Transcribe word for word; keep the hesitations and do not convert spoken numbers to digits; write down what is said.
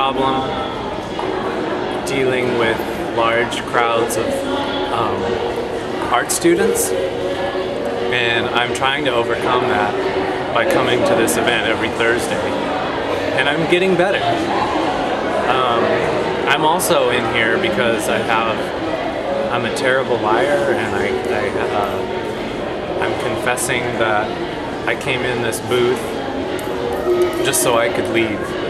problem dealing with large crowds of um, art students, and I'm trying to overcome that by coming to this event every Thursday, and I'm getting better. Um, I'm also in here because I have, I'm a terrible liar, and I, I uh, I'm confessing that I came in this booth just so I could leave.